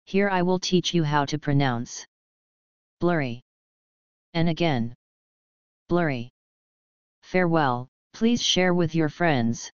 Here I will teach you how to pronounce blurry. And again, blurry. Farewell, please share with your friends.